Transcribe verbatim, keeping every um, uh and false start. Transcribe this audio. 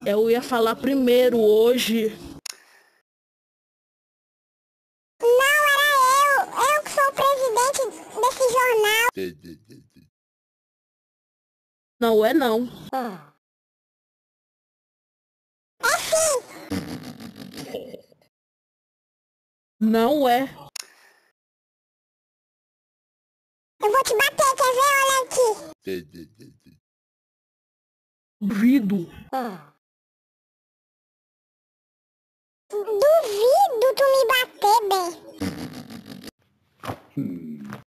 Eu ia falar primeiro hoje. Não, era eu. Eu que sou o presidente desse jornal. Não é não. É sim. Não é. Eu vou te bater, quer ver? Olha aqui. Duvido. Duvido tu me bater, bem.